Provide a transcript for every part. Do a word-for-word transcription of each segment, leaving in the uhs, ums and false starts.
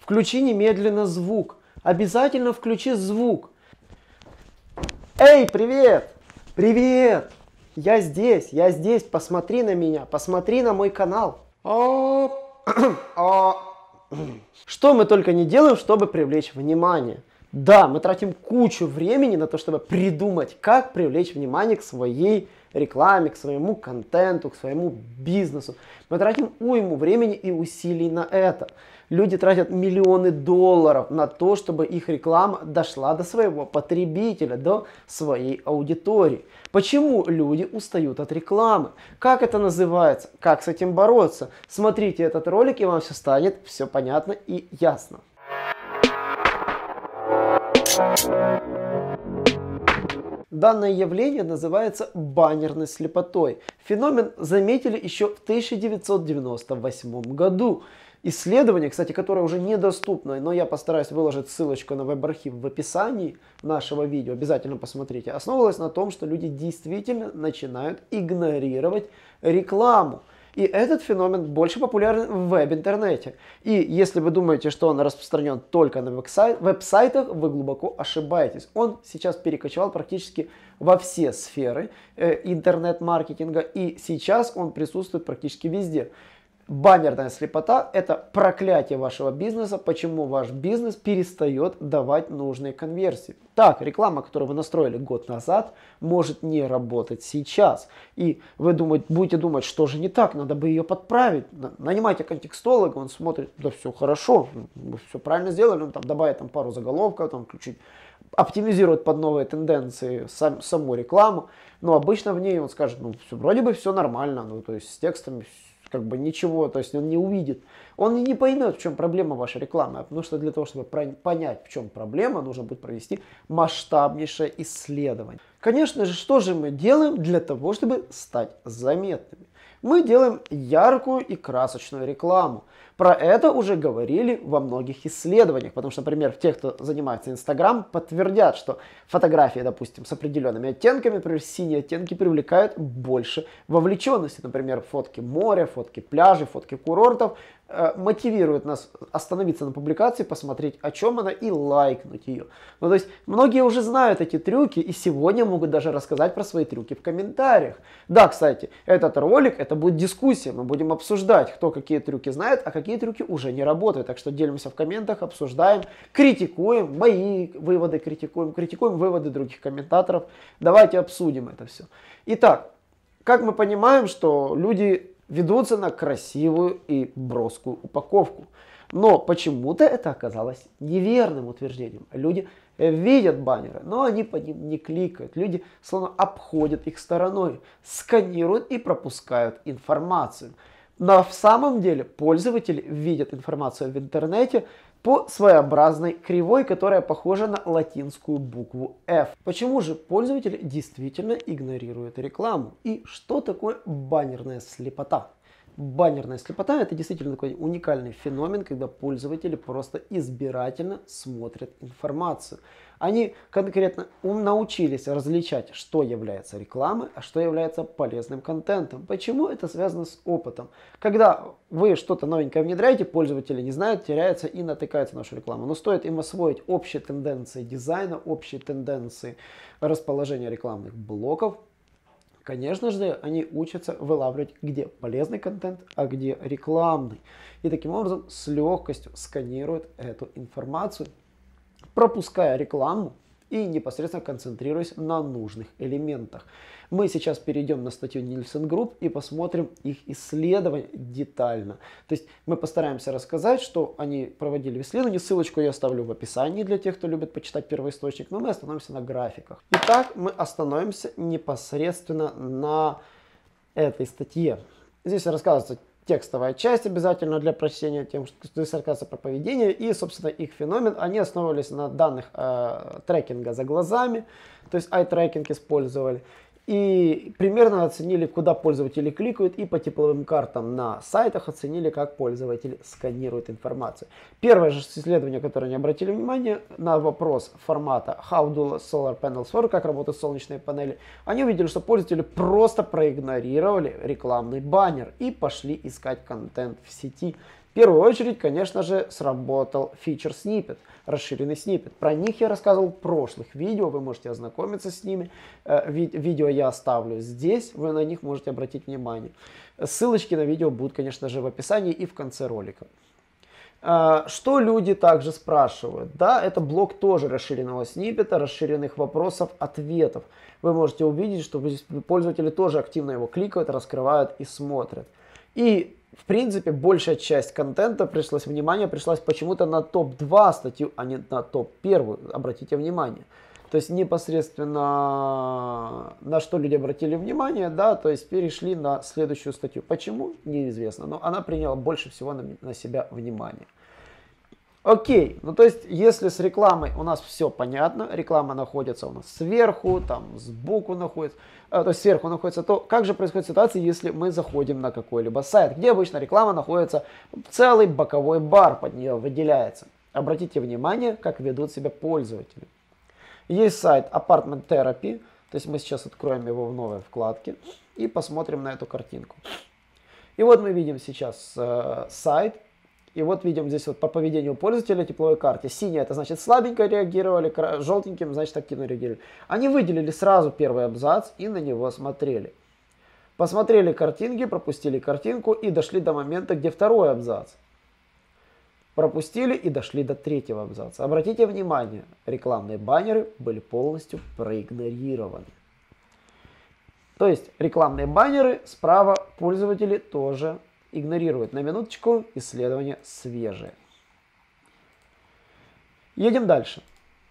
Включи немедленно звук. Обязательно включи звук. Эй, привет! Привет! Я здесь, я здесь. Посмотри на меня, посмотри на мой канал. Что мы только не делаем, чтобы привлечь внимание. Да, мы тратим кучу времени на то, чтобы придумать, как привлечь внимание к своей рекламе, к своему контенту, к своему бизнесу. Мы тратим уйму времени и усилий на это. Люди тратят миллионы долларов на то, чтобы их реклама дошла до своего потребителя, до своей аудитории. Почему люди устают от рекламы? Как это называется? Как с этим бороться? Смотрите этот ролик, и вам все станет все понятно и ясно. Данное явление называется баннерной слепотой. Феномен заметили еще в тысяча девятьсот девяносто восьмом году. Исследование, кстати, которое уже недоступно, но я постараюсь выложить ссылочку на веб-архив в описании нашего видео, обязательно посмотрите, основывалось на том, что люди действительно начинают игнорировать рекламу. И этот феномен больше популярен в веб-интернете. И если вы думаете, что он распространен только на веб-сайтах, вы глубоко ошибаетесь. Он сейчас перекочевал практически во все сферы э, интернет-маркетинга, и сейчас он присутствует практически везде. Баннерная слепота – это проклятие вашего бизнеса, почему ваш бизнес перестает давать нужные конверсии. Так, реклама, которую вы настроили год назад, может не работать сейчас. И вы думаете, будете думать, что же не так, надо бы ее подправить. Нанимайте контекстолога, он смотрит, да все хорошо, вы все правильно сделали, он там добавит там, пару заголовков, там, включить, оптимизирует под новые тенденции сам, саму рекламу. Но обычно в ней он скажет, ну все, вроде бы все нормально, ну то есть с текстами как бы ничего, то есть он не увидит, он не поймет, в чем проблема вашей рекламы, потому что для того, чтобы понять, в чем проблема, нужно будет провести масштабнейшее исследование. Конечно же, что же мы делаем для того, чтобы стать заметными? Мы делаем яркую и красочную рекламу. Про это уже говорили во многих исследованиях, потому что, например, те, кто занимается Инстаграм, подтвердят, что фотографии, допустим, с определенными оттенками, например, синие оттенки привлекают больше вовлеченности. Например, фотки моря, фотки пляжей, фотки курортов э, мотивируют нас остановиться на публикации, посмотреть, о чем она, и лайкнуть ее. Ну, то есть, многие уже знают эти трюки, и сегодня могут даже рассказать про свои трюки в комментариях. Да, кстати, этот ролик, это будет дискуссия, мы будем обсуждать, кто какие трюки знает, а какие трюки уже не работают. Так что делимся в комментах, обсуждаем, критикуем, мои выводы критикуем, критикуем выводы других комментаторов. Давайте обсудим это все. Итак, как мы понимаем, что люди ведутся на красивую и броскую упаковку. Но почему-то это оказалось неверным утверждением. Люди видят баннеры, но они по ним не кликают. Люди словно обходят их стороной, сканируют и пропускают информацию. Но в самом деле пользователи видят информацию в интернете по своеобразной кривой, которая похожа на латинскую букву F. Почему же пользователи действительно игнорируют рекламу? И что такое баннерная слепота? Баннерная слепота – это действительно такой уникальный феномен, когда пользователи просто избирательно смотрят информацию. Они конкретно научились различать, что является рекламой, а что является полезным контентом. Почему это связано с опытом? Когда вы что-то новенькое внедряете, пользователи не знают, теряются и натыкаются на нашу рекламу. Но стоит им освоить общие тенденции дизайна, общие тенденции расположения рекламных блоков, конечно же, они учатся вылавливать, где полезный контент, а где рекламный. И таким образом с легкостью сканируют эту информацию, пропуская рекламу и непосредственно концентрируясь на нужных элементах. Мы сейчас перейдем на статью Nielsen Group и посмотрим их исследования детально. То есть мы постараемся рассказать, что они проводили исследование. Ссылочку я оставлю в описании для тех, кто любит почитать первоисточник. Но мы остановимся на графиках. Итак, мы остановимся непосредственно на этой статье. Здесь рассказывается текстовая часть обязательно для прочтения, тем, что здесь рассказывается про поведение и, собственно, их феномен. Они основывались на данных э, трекинга за глазами, то есть ай-трекинг использовали. И примерно оценили, куда пользователи кликают, и по тепловым картам на сайтах оценили, как пользователи сканируют информацию. Первое же исследование, которое они обратили внимание на вопрос формата How do solar panels work, как работают солнечные панели, они увидели, что пользователи просто проигнорировали рекламный баннер и пошли искать контент в сети. В первую очередь, конечно же, сработал Feature Snippet, расширенный сниппет. Про них я рассказывал в прошлых видео, вы можете ознакомиться с ними. Ви видео я оставлю здесь, вы на них можете обратить внимание. Ссылочки на видео будут, конечно же, в описании и в конце ролика. Что люди также спрашивают? Да, это блок тоже расширенного сниппета, расширенных вопросов, ответов. Вы можете увидеть, что пользователи тоже активно его кликают, раскрывают и смотрят. И в принципе, большая часть контента пришлось, внимание, пришлось почему-то на топ два статью, а не на топ один, обратите внимание. То есть непосредственно на что люди обратили внимание, да, то есть перешли на следующую статью. Почему? Неизвестно, но она приняла больше всего на, на себя внимание. Окей, ну то есть если с рекламой у нас все понятно, реклама находится у нас сверху, там сбоку находится, то есть сверху находится, то как же происходит ситуация, если мы заходим на какой-либо сайт, где обычно реклама находится, целый боковой бар под нее выделяется. Обратите внимание, как ведут себя пользователи. Есть сайт Apartment Therapy, то есть мы сейчас откроем его в новой вкладке и посмотрим на эту картинку. И вот мы видим сейчас э, сайт. И вот видим здесь вот по поведению пользователя тепловой карте. Синий это значит слабенько реагировали, желтеньким значит активно реагировали. Они выделили сразу первый абзац и на него смотрели. Посмотрели картинки, пропустили картинку и дошли до момента, где второй абзац. Пропустили и дошли до третьего абзаца. Обратите внимание, рекламные баннеры были полностью проигнорированы. То есть рекламные баннеры справа пользователи тоже игнорируют. На минуточку, исследование свежее. Едем дальше.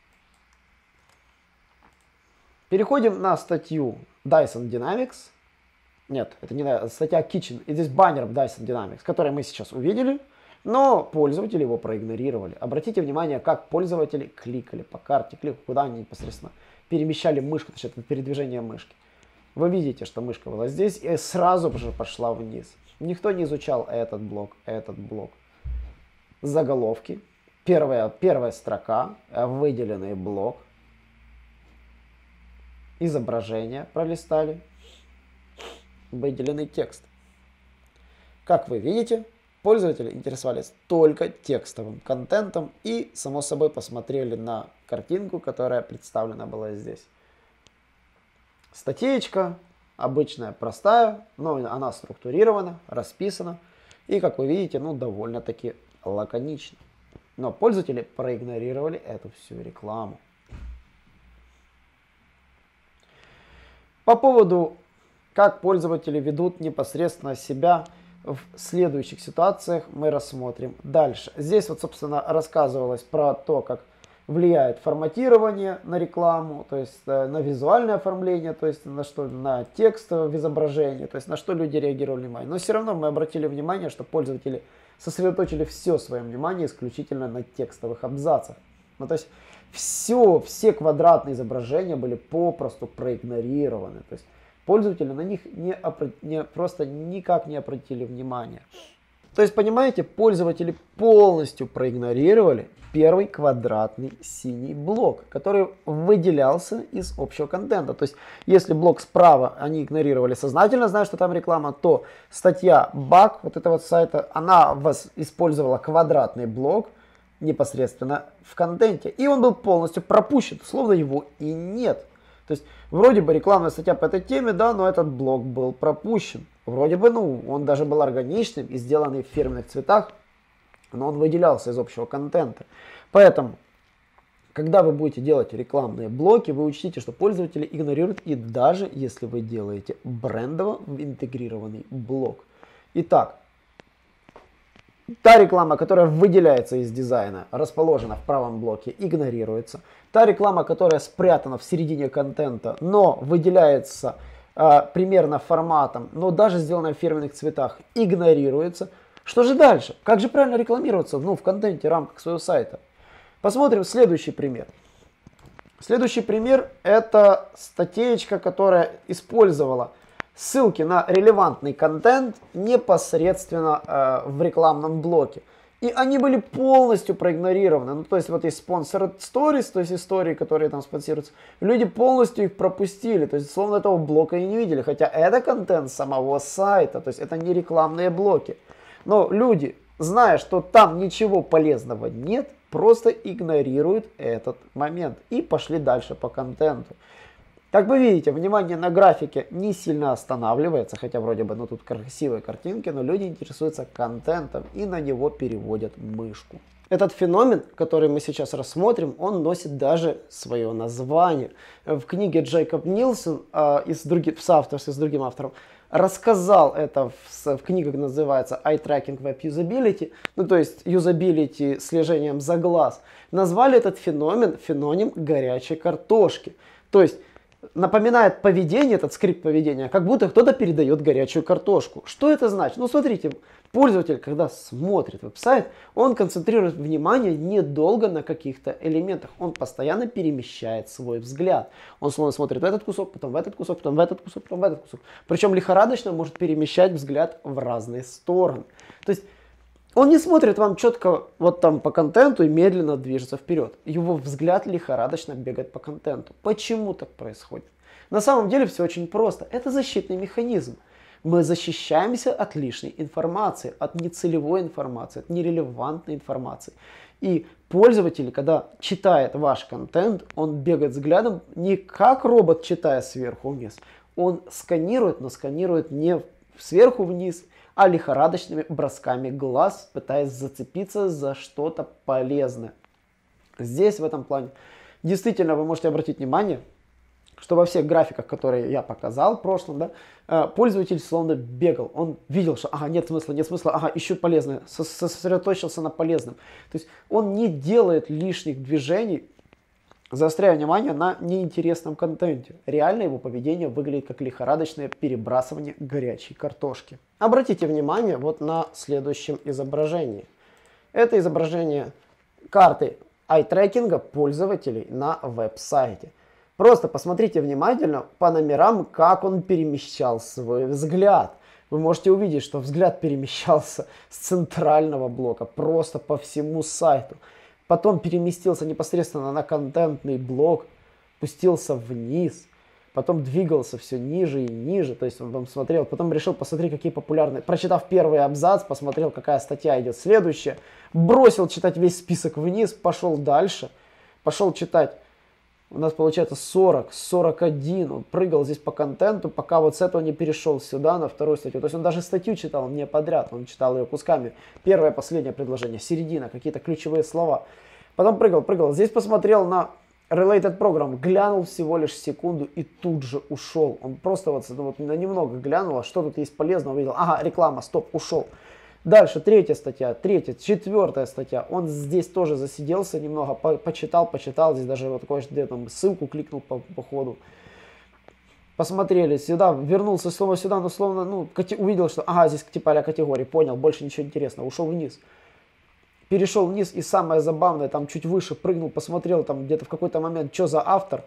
Переходим на статью Dyson Dynamics. Нет, это не статья Kitchen. И здесь баннер Dyson Dynamics, который мы сейчас увидели, но пользователи его проигнорировали. Обратите внимание, как пользователи кликали по карте, кликали, куда они непосредственно перемещали мышку, то есть это передвижение мышки. Вы видите, что мышка была здесь и сразу же пошла вниз. Никто не изучал этот блок, этот блок. Заголовки. Первая, первая строка, выделенный блок. Изображение пролистали. Выделенный текст. Как вы видите, пользователи интересовались только текстовым контентом и, само собой, посмотрели на картинку, которая представлена была здесь. Статейка. Обычная, простая, но она структурирована, расписана. И, как вы видите, ну, довольно-таки лаконично. Но пользователи проигнорировали эту всю рекламу. По поводу, как пользователи ведут непосредственно себя в следующих ситуациях, мы рассмотрим дальше. Здесь вот, собственно, рассказывалось про то, как влияет форматирование на рекламу, то есть э, на визуальное оформление, то есть на что, на текст в изображении, то есть на что люди реагировали внимание. Но все равно мы обратили внимание, что пользователи сосредоточили все свое внимание исключительно на текстовых абзацах. Ну, то есть все, все квадратные изображения были попросту проигнорированы. То есть пользователи на них не, не, просто никак не обратили внимания. То есть, понимаете, пользователи полностью проигнорировали первый квадратный синий блок, который выделялся из общего контента. То есть, если блок справа они игнорировали сознательно, зная, что там реклама, то статья баг вот этого вот сайта, она вас использовала квадратный блок непосредственно в контенте. И он был полностью пропущен, словно его и нет. То есть, вроде бы рекламная статья по этой теме, да, но этот блок был пропущен. Вроде бы, ну, он даже был органичным и сделанный в фирменных цветах, но он выделялся из общего контента. Поэтому, когда вы будете делать рекламные блоки, вы учтите, что пользователи игнорируют, и даже если вы делаете брендово интегрированный блок. Итак, та реклама, которая выделяется из дизайна, расположена в правом блоке, игнорируется. Та реклама, которая спрятана в середине контента, но выделяется а, примерно форматом, но даже сделана в фирменных цветах, игнорируется. Что же дальше? Как же правильно рекламироваться, ну, в контенте, в рамках своего сайта? Посмотрим следующий пример. Следующий пример – это статейка, которая использовала ссылки на релевантный контент непосредственно э, в рекламном блоке. И они были полностью проигнорированы. Ну, то есть вот есть sponsored stories, то есть истории, которые там спонсируются. Люди полностью их пропустили, то есть словно этого блока и не видели. Хотя это контент самого сайта, то есть это не рекламные блоки. Но люди зная, что там ничего полезного нет, просто игнорируют этот момент и пошли дальше по контенту. Как вы видите, внимание на графике не сильно останавливается, хотя вроде бы ну, тут красивые картинки, но люди интересуются контентом и на него переводят мышку. Этот феномен, который мы сейчас рассмотрим, он носит даже свое название. В книге Джейкоб Нилсон э, из других, в соавторстве с другим автором рассказал это, в, в книге называется Eye Tracking Web Usability, ну то есть юзабилити слежением за глаз. Назвали этот феномен феноним горячей картошки. То есть напоминает поведение, этот скрипт поведения, как будто кто-то передает горячую картошку. Что это значит? Ну, смотрите, пользователь, когда смотрит веб-сайт, он концентрирует внимание недолго на каких-то элементах. Он постоянно перемещает свой взгляд. Он словно смотрит в этот кусок, потом в этот кусок, потом в этот кусок, потом в этот кусок. Причем лихорадочно может перемещать взгляд в разные стороны. То есть он не смотрит вам четко вот там по контенту и медленно движется вперед. Его взгляд лихорадочно бегает по контенту. Почему так происходит? На самом деле все очень просто. Это защитный механизм. Мы защищаемся от лишней информации, от нецелевой информации, от нерелевантной информации. И пользователь, когда читает ваш контент, он бегает взглядом не как робот, читая сверху вниз. Он сканирует, но сканирует не сверху вниз, а лихорадочными бросками глаз, пытаясь зацепиться за что-то полезное. Здесь, в этом плане, действительно вы можете обратить внимание, что во всех графиках, которые я показал в прошлом, да, пользователь словно бегал. Он видел, что ага, нет смысла, нет смысла, ага, ищу полезное, сосредоточился на полезном. То есть он не делает лишних движений, заостряя внимание на неинтересном контенте. Реально его поведение выглядит как лихорадочное перебрасывание горячей картошки. Обратите внимание вот на следующем изображении. Это изображение карты ай-трекинга пользователей на веб-сайте. Просто посмотрите внимательно по номерам, как он перемещал свой взгляд. Вы можете увидеть, что взгляд перемещался с центрального блока просто по всему сайту. Потом переместился непосредственно на контентный блок, спустился вниз, потом двигался все ниже и ниже, то есть он там смотрел, потом решил посмотреть, какие популярные, прочитав первый абзац, посмотрел, какая статья идет следующая, бросил читать весь список вниз, пошел дальше, пошел читать, у нас получается сорок, сорок один, он прыгал здесь по контенту, пока вот с этого не перешел сюда, на вторую статью. То есть он даже статью читал не подряд, он читал ее кусками. Первое, последнее предложение, середина, какие-то ключевые слова. Потом прыгал, прыгал. Здесь посмотрел на Related Program, глянул всего лишь секунду и тут же ушел. Он просто вот, вот на немного глянул, а что тут есть полезного, увидел, ага, реклама, стоп, ушел. Дальше третья статья, третья, четвертая статья. Он здесь тоже засиделся немного, по почитал, почитал. Здесь даже вот такой там ссылку кликнул по, по ходу. Посмотрели сюда, вернулся снова сюда, но словно ну, увидел, что ага, здесь типа а-ля категории, понял, больше ничего интересного. Ушел вниз. Перешел вниз и самое забавное, там чуть выше прыгнул, посмотрел там где-то в какой-то момент, что за автор.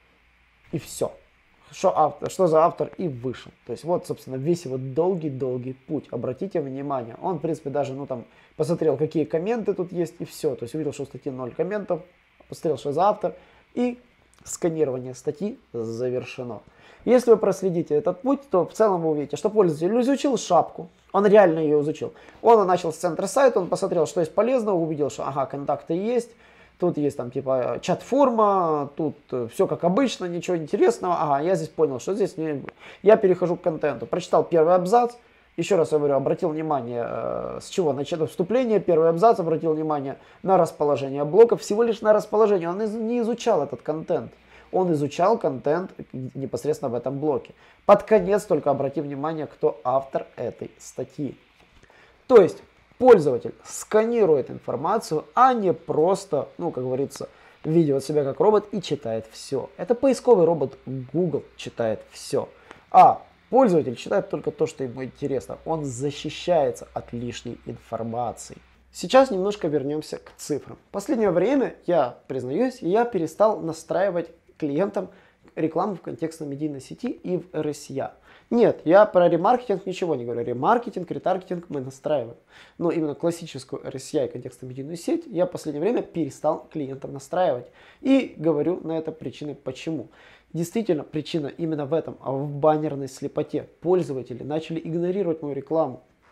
И все. Что, автор, что за автор и вышел. То есть вот, собственно, весь его долгий-долгий путь. Обратите внимание, он, в принципе, даже, ну, там, посмотрел, какие комменты тут есть, и все. То есть увидел, что в статье ноль комментов, посмотрел, что за автор, и сканирование статьи завершено. Если вы проследите этот путь, то в целом вы увидите, что пользователь изучил шапку, он реально ее изучил. Он начал с центра сайта, он посмотрел, что есть полезного, увидел, что, ага, контакты есть. Тут есть там типа чат-форма, тут все как обычно, ничего интересного. Ага, я здесь понял, что здесь не... Я перехожу к контенту. Прочитал первый абзац. Еще раз я говорю, обратил внимание, э, с чего начало вступление. Первый абзац, обратил внимание на расположение блоков. Всего лишь на расположение. Он из... не изучал этот контент. Он изучал контент непосредственно в этом блоке. Под конец только обрати внимание, кто автор этой статьи. То есть пользователь сканирует информацию, а не просто, ну, как говорится, ведет себя как робот и читает все. Это поисковый робот Google читает все. А пользователь читает только то, что ему интересно. Он защищается от лишней информации. Сейчас немножко вернемся к цифрам. В последнее время, я признаюсь, я перестал настраивать клиентам рекламу в контекстной медийной сети и в эр эс и эй. Нет, я про ремаркетинг ничего не говорю. Ремаркетинг, ретаргетинг мы настраиваем. Но именно классическую эр эс и эй контекстно-медийную сеть я в последнее время перестал клиентам настраивать. И говорю на это причины почему. Действительно, причина именно в этом, а в баннерной слепоте. Пользователи начали игнорировать мою рекламу.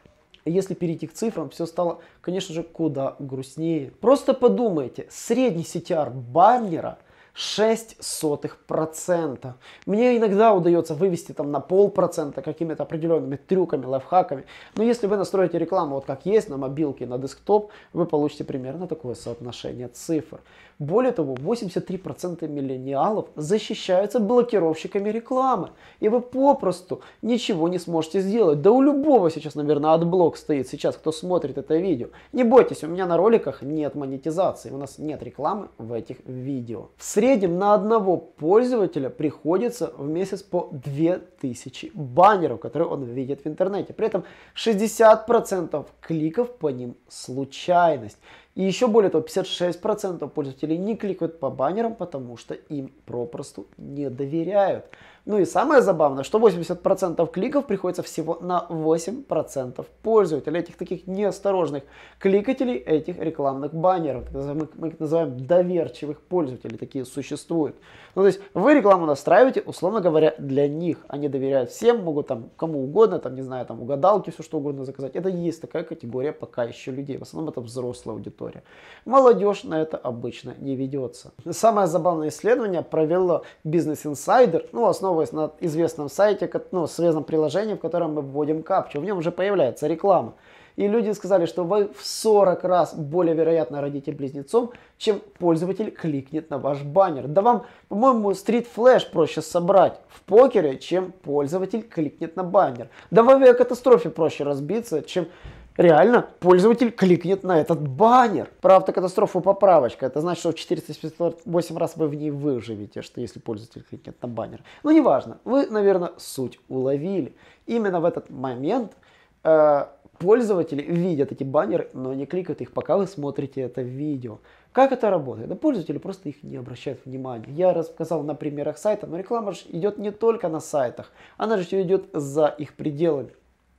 Если перейти к цифрам, все стало, конечно же, куда грустнее. Просто подумайте, средний си ти ар баннера шесть сотых процента. Мне иногда удается вывести там на полпроцента какими-то определенными трюками, лайфхаками. Но если вы настроите рекламу вот как есть на мобилке, на десктоп, вы получите примерно такое соотношение цифр. Более того, восемьдесят три процента миллениалов защищаются блокировщиками рекламы. И вы попросту ничего не сможете сделать. Да у любого сейчас, наверное, отблок стоит сейчас, кто смотрит это видео. Не бойтесь, у меня на роликах нет монетизации. У нас нет рекламы в этих видео. В среднем на одного пользователя приходится в месяц по две тысячи баннеров, которые он видит в интернете. При этом шестьдесят процентов кликов по ним случайность. И еще более того, пятьдесят шесть процентов пользователей не кликают по баннерам, потому что им попросту не доверяют. Ну и самое забавное, что восемьдесят процентов кликов приходится всего на восемь процентов пользователей, этих таких неосторожных кликателей, этих рекламных баннеров. Мы их называем доверчивых пользователей, такие существуют. Ну то есть вы рекламу настраиваете, условно говоря, для них. Они доверяют всем, могут там кому угодно, там не знаю, там угадалки, все что угодно заказать. Это и есть такая категория пока еще людей. В основном это взрослая аудитория. Молодежь на это обычно не ведется. Самое забавное исследование провело Business Insider, ну основываясь на известном сайте, ну, связанном приложении, в котором мы вводим капчу. В нем уже появляется реклама. И люди сказали, что вы в сорок раз более вероятно родите близнецом, чем пользователь кликнет на ваш баннер. Да вам, по-моему, Street Flash проще собрать в покере, чем пользователь кликнет на баннер. Да в авиакатастрофе проще разбиться, чем реально пользователь кликнет на этот баннер. Про автокатастрофу поправочка. Это значит, что в четыреста семьдесят восемь раз вы в ней выживете, что если пользователь кликнет на баннер. Ну, неважно. Вы, наверное, суть уловили. Именно в этот момент э, пользователи видят эти баннеры, но не кликают их, пока вы смотрите это видео. Как это работает? Да пользователи просто их не обращают внимания. Я рассказал на примерах сайта, но реклама же идет не только на сайтах. Она же идет за их пределами.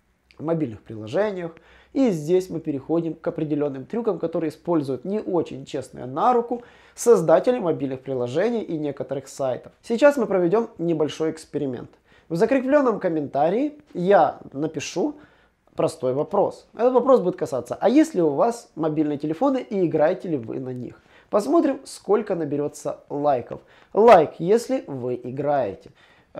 В мобильных приложениях. И здесь мы переходим к определенным трюкам, которые используют не очень честные на руку создатели мобильных приложений и некоторых сайтов. Сейчас мы проведем небольшой эксперимент. В закрепленном комментарии я напишу простой вопрос. Этот вопрос будет касаться, а есть ли у вас мобильные телефоны и играете ли вы на них? Посмотрим, сколько наберется лайков. Лайк, если вы играете.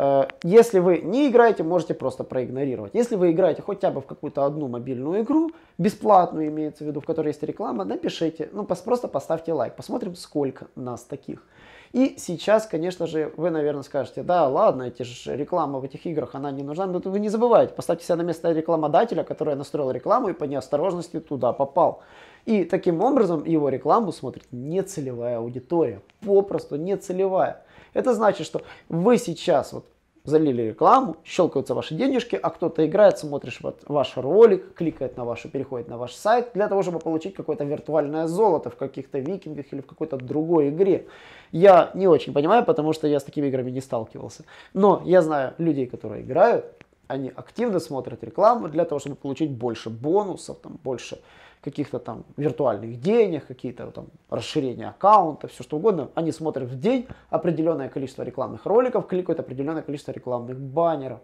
Если вы не играете, можете просто проигнорировать. Если вы играете хотя бы в какую-то одну мобильную игру, бесплатную имеется в виду, в которой есть реклама, напишите, ну просто поставьте лайк, посмотрим, сколько нас таких. И сейчас, конечно же, вы, наверное, скажете, да, ладно, эти же реклама в этих играх, она не нужна, но вы не забывайте, поставьте себя на место рекламодателя, который настроил рекламу и по неосторожности туда попал. И таким образом его рекламу смотрит нецелевая аудитория, попросту нецелевая. Это значит, что вы сейчас вот залили рекламу, щелкаются ваши денежки, а кто-то играет, смотрит вот ваш ролик, кликает на ваш, переходит на ваш сайт для того, чтобы получить какое-то виртуальное золото в каких-то викингах или в какой-то другой игре. Я не очень понимаю, потому что я с такими играми не сталкивался. Но я знаю людей, которые играют, они активно смотрят рекламу для того, чтобы получить больше бонусов, там, больше каких-то там виртуальных денег, какие-то там расширения аккаунта, все что угодно. Они смотрят в день определенное количество рекламных роликов, кликают определенное количество рекламных баннеров.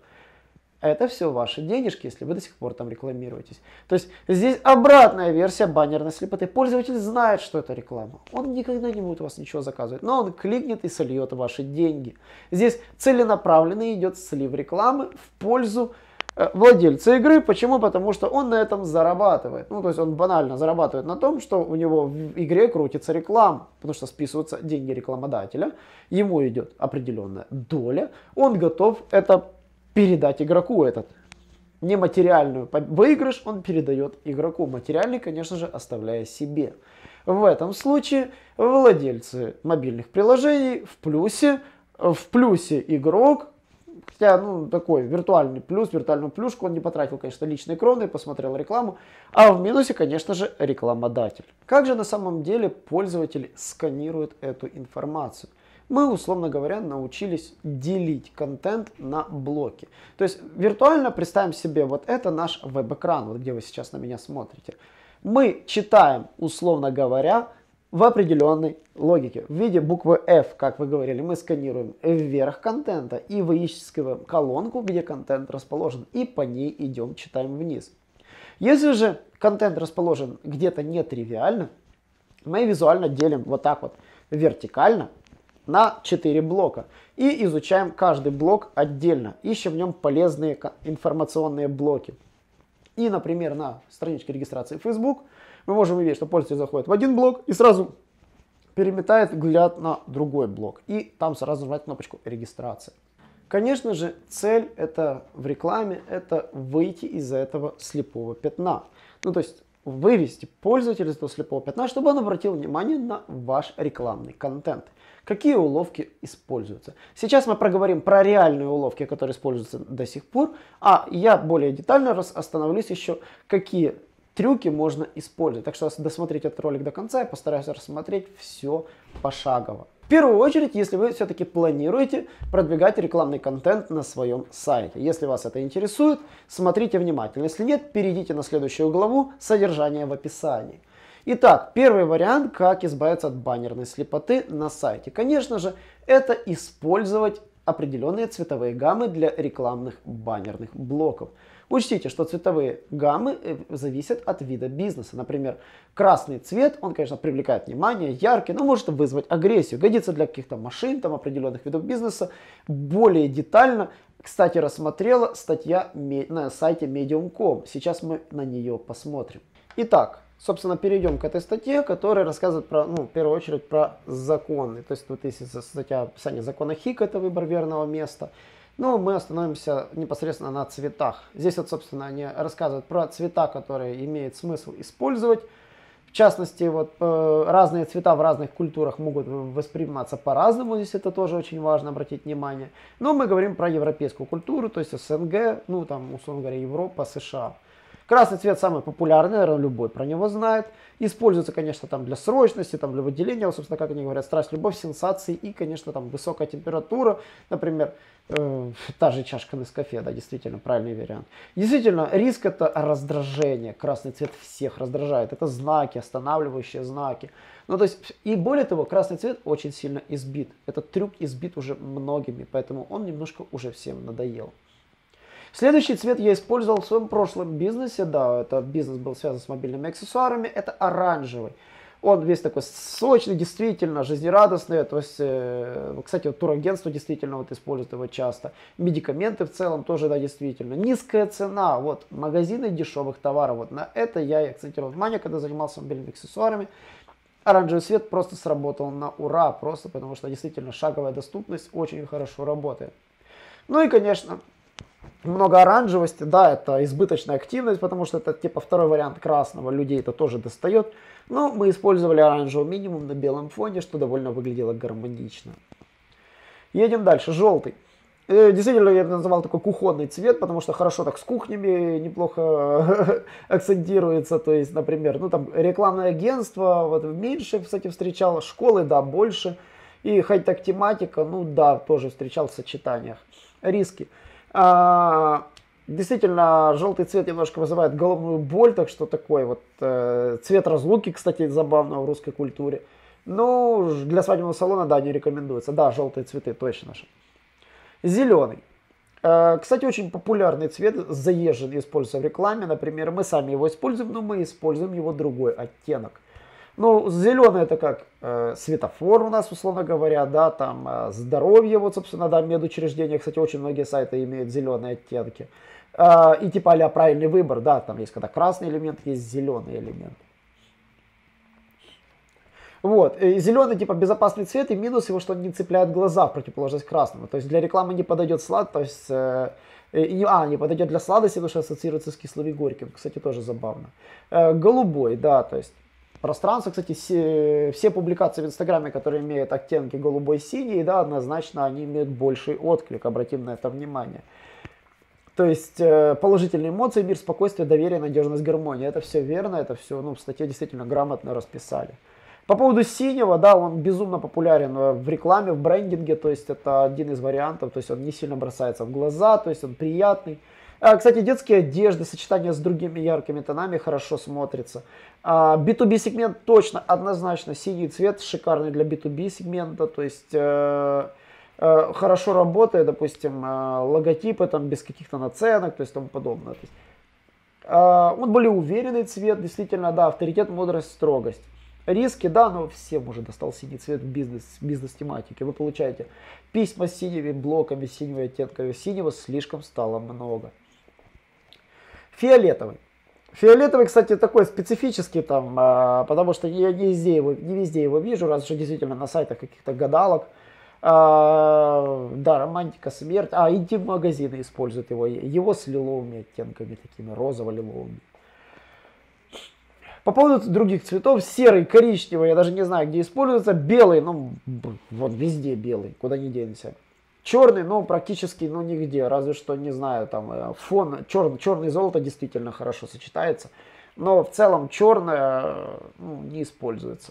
Это все ваши денежки, если вы до сих пор там рекламируетесь. То есть здесь обратная версия баннерной слепоты. Пользователь знает, что это реклама. Он никогда не будет у вас ничего заказывать, но он кликнет и сольет ваши деньги. Здесь целенаправленно идет слив рекламы в пользу владельца игры. Почему? Потому что он на этом зарабатывает. Ну, то есть он банально зарабатывает на том, что у него в игре крутится реклама, потому что списываются деньги рекламодателя, ему идет определенная доля, он готов это передать игроку, этот нематериальную выигрыш он передает игроку, материальный, конечно же, оставляя себе. В этом случае владельцы мобильных приложений в плюсе, в плюсе игрок. Хотя, ну, такой виртуальный плюс, виртуальную плюшку он не потратил, конечно, личной кроны, посмотрел рекламу. А в минусе, конечно же, рекламодатель. Как же на самом деле пользователь сканирует эту информацию? Мы, условно говоря, научились делить контент на блоки. То есть виртуально представим себе, вот это наш веб-экран, вот где вы сейчас на меня смотрите. Мы читаем, условно говоря, в определенной логике. В виде буквы F, как вы говорили, мы сканируем вверх контента и выискиваем колонку, где контент расположен, и по ней идем, читаем вниз. Если же контент расположен где-то нетривиально, мы визуально делим вот так вот вертикально на четыре блока и изучаем каждый блок отдельно, ищем в нем полезные информационные блоки. И, например, на страничке регистрации Facebook мы можем увидеть, что пользователь заходит в один блок и сразу переметает взгляд на другой блок. И там сразу нажимать кнопочку регистрация. Конечно же, цель это в рекламе, это выйти из этого слепого пятна. Ну, то есть вывести пользователя из этого слепого пятна, чтобы он обратил внимание на ваш рекламный контент. Какие уловки используются? Сейчас мы проговорим про реальные уловки, которые используются до сих пор, а я более детально остановлюсь еще, какие трюки можно использовать. Так что досмотрите этот ролик до конца, я постараюсь рассмотреть все пошагово. В первую очередь, если вы все-таки планируете продвигать рекламный контент на своем сайте. Если вас это интересует, смотрите внимательно. Если нет, перейдите на следующую главу «Содержание в описании». Итак, первый вариант, как избавиться от баннерной слепоты на сайте. Конечно же, это использовать определенные цветовые гаммы для рекламных баннерных блоков. Учтите, что цветовые гаммы зависят от вида бизнеса. Например, красный цвет, он, конечно, привлекает внимание, яркий, но может вызвать агрессию. Годится для каких-то машин, там, определенных видов бизнеса. Более детально, кстати, рассмотрела статья на сайте медиум точка ком. Сейчас мы на нее посмотрим. Итак, собственно, перейдем к этой статье, которая рассказывает про, ну, в первую очередь про законы. То есть, вот если статья описание закона Хик, это выбор верного места. Но мы остановимся непосредственно на цветах. Здесь вот, собственно, они рассказывают про цвета, которые имеет смысл использовать. В частности, вот разные цвета в разных культурах могут восприниматься по-разному. Здесь это тоже очень важно обратить внимание. Но мы говорим про европейскую культуру, то есть эс эн гэ, ну там, условно говоря, Европа, США. Красный цвет самый популярный, наверное, любой про него знает. Используется, конечно, там для срочности, там для выделения, вот, собственно, как они говорят, страсть, любовь, сенсации и, конечно, там высокая температура, например, э, та же чашка Нескафе, да, действительно, правильный вариант. Действительно, риск это раздражение, красный цвет всех раздражает, это знаки, останавливающие знаки. Ну, то есть, и более того, красный цвет очень сильно избит, этот трюк избит уже многими, поэтому он немножко уже всем надоел. Следующий цвет я использовал в своем прошлом бизнесе, да, это бизнес был связан с мобильными аксессуарами, это оранжевый. Он весь такой сочный, действительно жизнерадостный, то есть, э, кстати, вот турагентство действительно вот использует его часто. Медикаменты в целом тоже, да, действительно. Низкая цена, вот, магазины дешевых товаров, вот на это я и акцентировал внимание, когда занимался мобильными аксессуарами. Оранжевый цвет просто сработал на ура, просто потому что действительно шаговая доступность очень хорошо работает. Ну и, конечно, много оранжевости, да, это избыточная активность, потому что это типа второй вариант красного, людей это тоже достает. Но мы использовали оранжевый минимум на белом фоне, что довольно выглядело гармонично. Едем дальше, желтый. Действительно, я называл такой кухонный цвет, потому что хорошо так с кухнями неплохо акцентируется. То есть, например, ну там рекламное агентство, вот меньше, кстати, встречал, школы, да, больше. И хай-тек тематика, ну да, тоже встречал в сочетаниях. Риски. А, действительно, желтый цвет немножко вызывает головную боль, так что такой вот э, цвет разлуки, кстати, забавно в русской культуре. Но для свадебного салона, да, не рекомендуется. Да, желтые цветы точно же. Зеленый. Э, кстати, очень популярный цвет, заезженный, используется в рекламе. Например, мы сами его используем, но мы используем его другой оттенок. Ну, зеленый это как э, светофор у нас, условно говоря, да, там э, здоровье, вот, собственно, да, медучреждения, кстати, очень многие сайты имеют зеленые оттенки. Э, и типа а-ля правильный выбор, да, там есть когда красный элемент, есть зеленый элемент. Вот, и зеленый типа безопасный цвет, и минус его, что он не цепляет глаза в противоположность красному. То есть для рекламы не подойдет слад, то есть, э, и, а, не подойдет для сладости, потому что ассоциируется с кислым и горьким, кстати, тоже забавно. Э, голубой, да, то есть. Пространство, кстати, все, все публикации в Инстаграме, которые имеют оттенки голубой-синий, да, однозначно они имеют больший отклик, обратим на это внимание. То есть положительные эмоции, мир, спокойствие, доверие, надежность, гармония. Это все верно, это все, ну, в статье действительно грамотно расписали. По поводу синего, да, он безумно популярен в рекламе, в брендинге, то есть это один из вариантов, то есть он не сильно бросается в глаза, то есть он приятный. Кстати, детские одежды, сочетание с другими яркими тонами хорошо смотрится. би ту би сегмент точно, однозначно, синий цвет шикарный для би ту би сегмента, то есть э, э, хорошо работает, допустим, э, логотипы там без каких-то наценок, то есть тому подобное. То есть, Он более уверенный цвет, действительно, да, авторитет, мудрость, строгость. Риски, да, но всем уже достал синий цвет в бизнес, бизнес-тематике. Вы получаете письма с синими блоками, синими оттенками. Синего слишком стало много. Фиолетовый. Фиолетовый, кстати, такой специфический там, потому что я не везде его, не везде его вижу, разве что действительно на сайтах каких-то гадалок. А, да, романтика, смерть. А, интим-магазины используют его. Его с лиловыми оттенками, такими розово-лиловыми. По поводу других цветов, серый, коричневый, я даже не знаю, где используется. Белый, ну, вот везде белый, куда ни денешься. Черный, ну, практически, ну, нигде, разве что, не знаю, там, фон, черный, черный золото действительно хорошо сочетается. Но в целом черное, ну, не используется.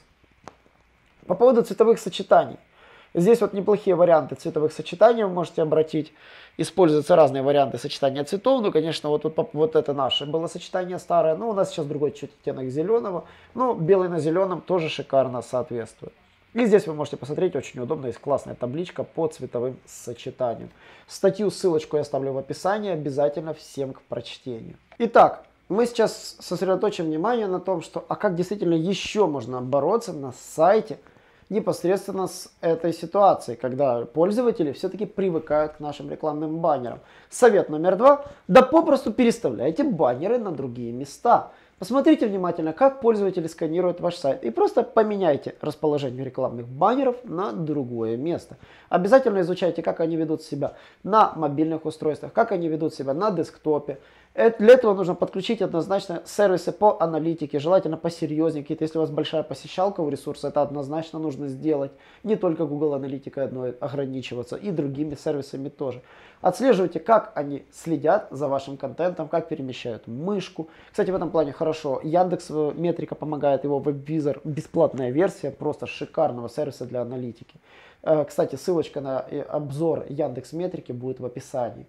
По поводу цветовых сочетаний. Здесь вот неплохие варианты цветовых сочетаний, вы можете обратить. Используются разные варианты сочетания цветов. Ну, конечно, вот, вот, вот это наше было сочетание старое. Ну, у нас сейчас другой чуть оттенок зеленого. Ну, белый на зеленом тоже шикарно соответствует. И здесь вы можете посмотреть, очень удобно, есть классная табличка по цветовым сочетаниям. Статью, ссылочку я оставлю в описании, обязательно всем к прочтению. Итак, мы сейчас сосредоточим внимание на том, что, а как действительно еще можно бороться на сайте непосредственно с этой ситуацией, когда пользователи все-таки привыкают к нашим рекламным баннерам. Совет номер два. Да попросту переставляйте баннеры на другие места. Посмотрите внимательно, как пользователи сканируют ваш сайт, и просто поменяйте расположение рекламных баннеров на другое место. Обязательно изучайте, как они ведут себя на мобильных устройствах, как они ведут себя на десктопе. Для этого нужно подключить однозначно сервисы по аналитике, желательно посерьезнее. Если у вас большая посещалка у ресурса, это однозначно нужно сделать. Не только Google аналитикой одной ограничиваться, и другими сервисами тоже. Отслеживайте, как они следят за вашим контентом, как перемещают мышку. Кстати, в этом плане хорошо. Яндекс Метрика помогает, его веб-визор, бесплатная версия, просто шикарного сервиса для аналитики. Кстати, ссылочка на обзор Яндекс Метрики будет в описании.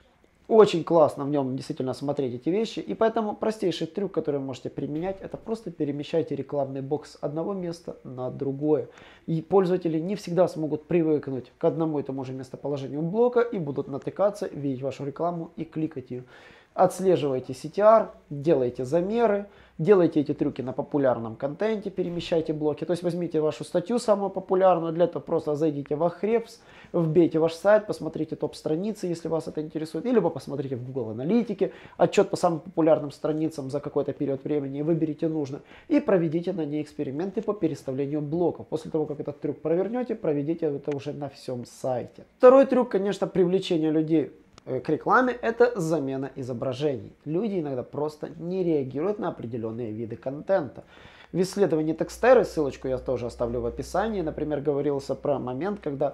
Очень классно в нем действительно смотреть эти вещи. И поэтому простейший трюк, который вы можете применять, это просто перемещайте рекламный бокс с одного места на другое. И пользователи не всегда смогут привыкнуть к одному и тому же местоположению блока и будут натыкаться, видеть вашу рекламу и кликать ее. Отслеживайте си ти ар, делайте замеры, делайте эти трюки на популярном контенте, перемещайте блоки. То есть возьмите вашу статью самую популярную, для этого просто зайдите в Ahrefs, вбейте ваш сайт, посмотрите топ-страницы, если вас это интересует, или посмотрите в Google Аналитике, отчет по самым популярным страницам за какой-то период времени, выберите нужно, и проведите на ней эксперименты по переставлению блоков. После того, как этот трюк провернете, проведите это уже на всем сайте. Второй трюк, конечно, привлечение людей к рекламе, это замена изображений. Люди иногда просто не реагируют на определенные виды контента. В исследовании Techstera, ссылочку я тоже оставлю в описании, например, говорился про момент, когда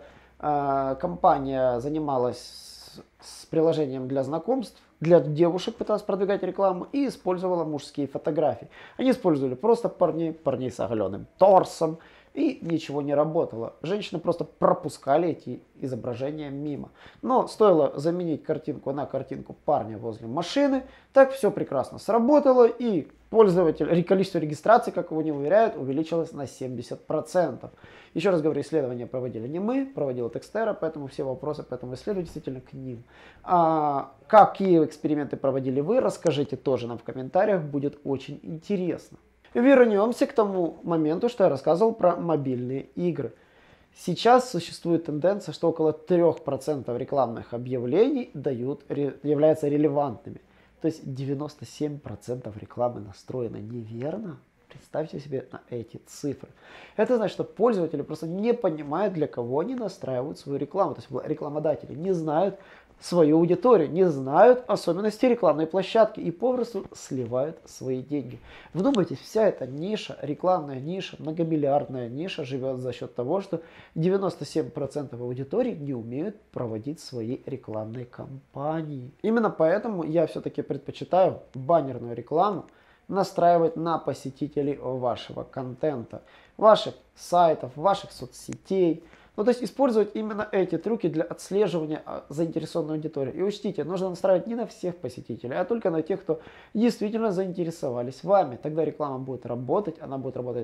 э, компания занималась с, с приложением для знакомств, для девушек пыталась продвигать рекламу и использовала мужские фотографии. Они использовали просто парней, парней с оголенным торсом, и ничего не работало. Женщины просто пропускали эти изображения мимо. Но стоило заменить картинку на картинку парня возле машины, так все прекрасно сработало, и пользователь, количество регистраций, как его не уверяют, увеличилось на семьдесят процентов. Еще раз говорю, исследования проводили не мы, проводила Techstera, поэтому все вопросы по этому исследованию действительно к ним. А какие эксперименты проводили вы, расскажите тоже нам в комментариях, будет очень интересно. Вернемся к тому моменту, что я рассказывал про мобильные игры. Сейчас существует тенденция, что около трёх процентов рекламных объявлений дают, являются релевантными. То есть девяносто семь процентов рекламы настроена неверно. Представьте себе на эти цифры. Это значит, что пользователи просто не понимают, для кого они настраивают свою рекламу. То есть рекламодатели не знают свою аудиторию, не знают особенности рекламной площадки и попросту сливают свои деньги. Вдумайтесь, вся эта ниша, рекламная ниша, многомиллиардная ниша живет за счет того, что девяносто семь процентов аудитории не умеют проводить свои рекламные кампании. Именно поэтому я все-таки предпочитаю баннерную рекламу настраивать на посетителей вашего контента, ваших сайтов, ваших соцсетей. Ну, то есть использовать именно эти трюки для отслеживания заинтересованной аудитории. И учтите, нужно настраивать не на всех посетителей, а только на тех, кто действительно заинтересовались вами. Тогда реклама будет работать, она будет работать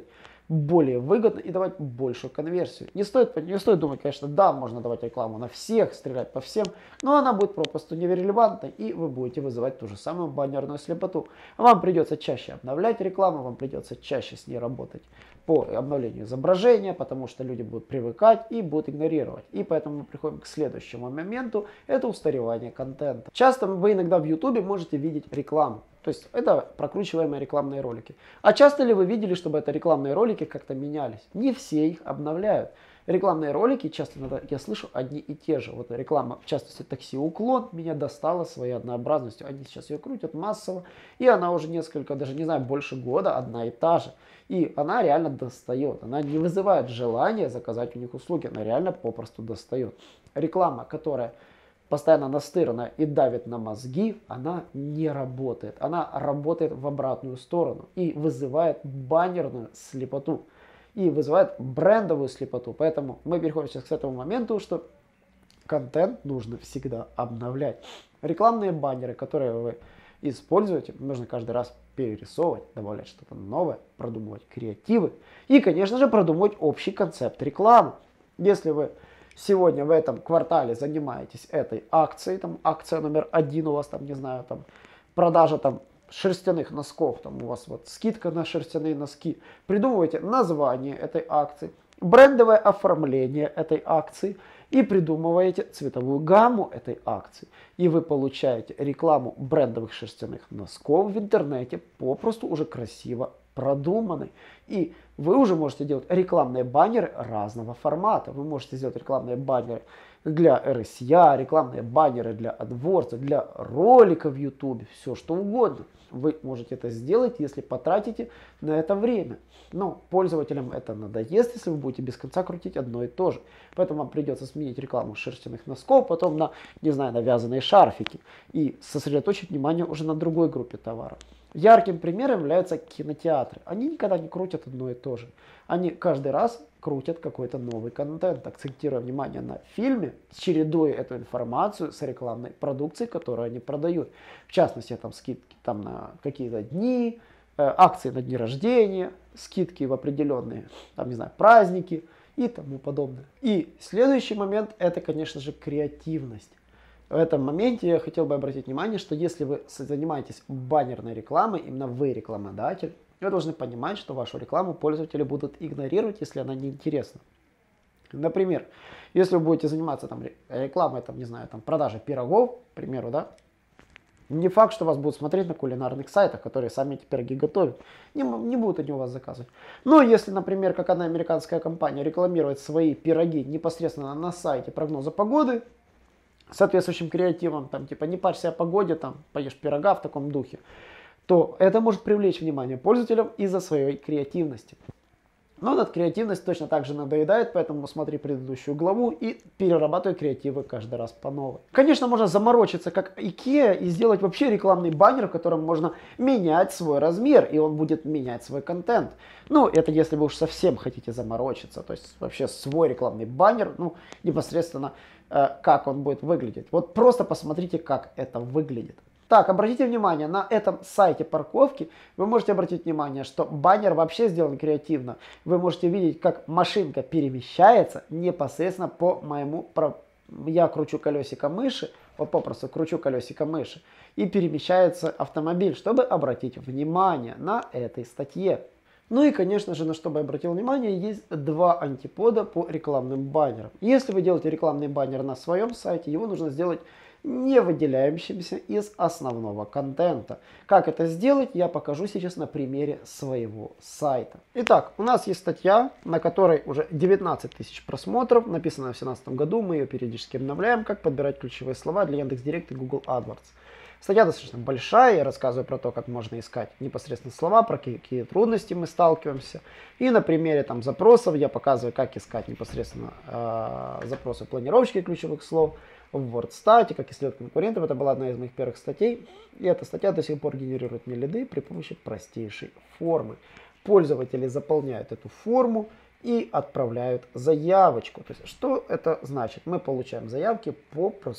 более выгодно и давать большую конверсию. Не стоит, не стоит думать, конечно, да, можно давать рекламу на всех, стрелять по всем, но она будет попросту нерелевантной, и вы будете вызывать ту же самую баннерную слепоту. Вам придется чаще обновлять рекламу, вам придется чаще с ней работать по обновлению изображения, потому что люди будут привыкать и будут игнорировать. И поэтому мы приходим к следующему моменту, это устаревание контента. Часто вы иногда в YouTube можете видеть рекламу. То есть это прокручиваемые рекламные ролики. А часто ли вы видели, чтобы это рекламные ролики как-то менялись? Не все их обновляют. Рекламные ролики часто иногда, я слышу одни и те же. Вот реклама, в частности, такси Уклон, меня достала своей однообразностью. Они сейчас ее крутят массово, и она уже несколько, даже не знаю, больше года одна и та же. И она реально достает. Она не вызывает желания заказать у них услуги. Она реально попросту достает. Реклама, которая постоянно настырная и давит на мозги, она не работает. Она работает в обратную сторону и вызывает баннерную слепоту. И вызывает брендовую слепоту. Поэтому мы переходим сейчас к этому моменту, что контент нужно всегда обновлять. Рекламные баннеры, которые вы используете, нужно каждый раз перерисовывать, добавлять что-то новое, продумывать креативы и, конечно же, продумывать общий концепт рекламы. Если вы сегодня в этом квартале занимаетесь этой акцией, там акция номер один у вас, там, не знаю, там продажа там шерстяных носков, там у вас вот скидка на шерстяные носки, придумывайте название этой акции, брендовое оформление этой акции и придумываете цветовую гамму этой акции. И вы получаете рекламу брендовых шерстяных носков в интернете, попросту уже красиво продуманный. И вы уже можете делать рекламные баннеры разного формата. Вы можете сделать рекламные баннеры для эр эс я, рекламные баннеры для AdWords, для роликов в YouTube, все что угодно. Вы можете это сделать, если потратите на это время. Но пользователям это надоест, если вы будете без конца крутить одно и то же. Поэтому вам придется сменить рекламу шерстяных носков, потом на, не знаю, на вязаные шарфики и сосредоточить внимание уже на другой группе товаров. Ярким примером являются кинотеатры. Они никогда не крутят одно и то же. Они каждый раз крутят какой-то новый контент, акцентируя внимание на фильме, чередуя эту информацию с рекламной продукцией, которую они продают. В частности, там скидки там, на какие-то дни, э, акции на дни рождения, скидки в определенные там, не знаю, праздники и тому подобное. И следующий момент — это, конечно же, креативность. В этом моменте я хотел бы обратить внимание, что если вы занимаетесь баннерной рекламой, именно вы рекламодатель, вы должны понимать, что вашу рекламу пользователи будут игнорировать, если она неинтересна. Например, если вы будете заниматься там, рекламой, там, не знаю, там, продажей пирогов, к примеру, да, не факт, что вас будут смотреть на кулинарных сайтах, которые сами эти пироги готовят. Не, не будут они у вас заказывать. Но если, например, как одна американская компания рекламирует свои пироги непосредственно на сайте прогноза погоды, соответствующим креативом, там, типа, не парься о погоде, там, поешь пирога в таком духе, то это может привлечь внимание пользователям из-за своей креативности. Но над креативность точно так же надоедает, поэтому смотри предыдущую главу и перерабатывай креативы каждый раз по новой. Конечно, можно заморочиться как IKEA и сделать вообще рекламный баннер, в котором можно менять свой размер, и он будет менять свой контент. Ну, это если вы уж совсем хотите заморочиться, то есть вообще свой рекламный баннер, ну, непосредственно э, как он будет выглядеть. Вот просто посмотрите, как это выглядит. Так, обратите внимание, на этом сайте парковки вы можете обратить внимание, что баннер вообще сделан креативно. Вы можете видеть, как машинка перемещается непосредственно по моему... Я кручу колесико мыши, вот попросту кручу колесико мыши, и перемещается автомобиль, чтобы обратить внимание на этой статье. Ну и, конечно же, на что бы я обратил внимание, есть два антипода по рекламным баннерам. Если вы делаете рекламный баннер на своем сайте, его нужно сделать не выделяющимся из основного контента. Как это сделать, я покажу сейчас на примере своего сайта. Итак, у нас есть статья, на которой уже девятнадцать тысяч просмотров, написана в две тысячи семнадцатом году, мы ее периодически обновляем, как подбирать ключевые слова для Яндекс.Директ и Google AdWords. Статья достаточно большая, я рассказываю про то, как можно искать непосредственно слова, про какие трудности мы сталкиваемся. И на примере там, запросов я показываю, как искать непосредственно э, запросы планировщики ключевых слов в WordStat, как исследовать конкурентов. Это была одна из моих первых статей. И эта статья до сих пор генерирует мне лиды при помощи простейшей формы. Пользователи заполняют эту форму и отправляют заявочку. То есть, что это значит? Мы получаем заявки попросту